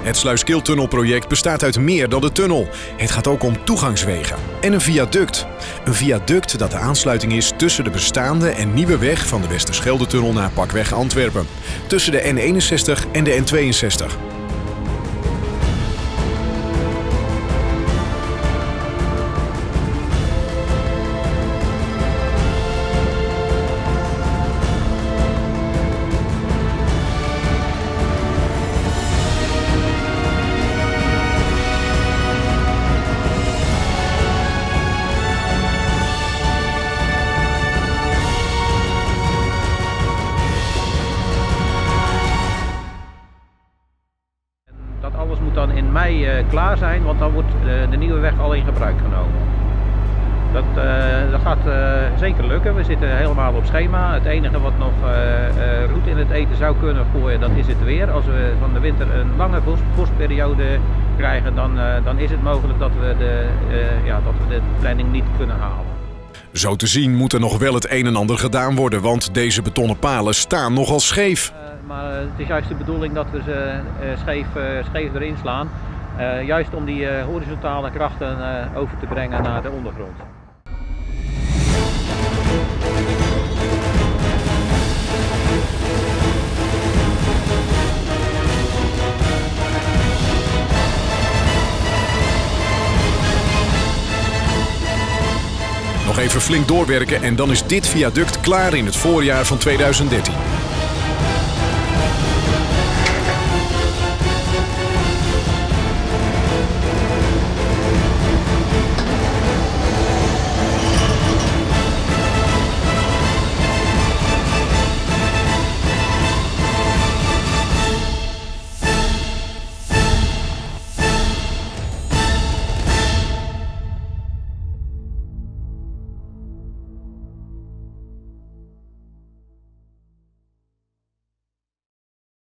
Het Sluiskil-tunnelproject bestaat uit meer dan de tunnel. Het gaat ook om toegangswegen en een viaduct. Een viaduct dat de aansluiting is tussen de bestaande en nieuwe weg van de Westerschelde-tunnel naar Pakweg Antwerpen. Tussen de N61 en de N62. Dat alles moet dan in mei klaar zijn, want dan wordt de nieuwe weg al in gebruik genomen. Dat gaat zeker lukken. We zitten helemaal op schema. Het enige wat nog roet in het eten zou kunnen gooien, dat is het weer. Als we van de winter een lange vorstperiode krijgen, dan is het mogelijk dat we de planning niet kunnen halen. Zo te zien moet er nog wel het een en ander gedaan worden, want deze betonnen palen staan nogal scheef. Maar het is juist de bedoeling dat we ze scheef erin slaan. Juist om die horizontale krachten over te brengen naar de ondergrond. Nog even flink doorwerken en dan is dit viaduct klaar in het voorjaar van 2013.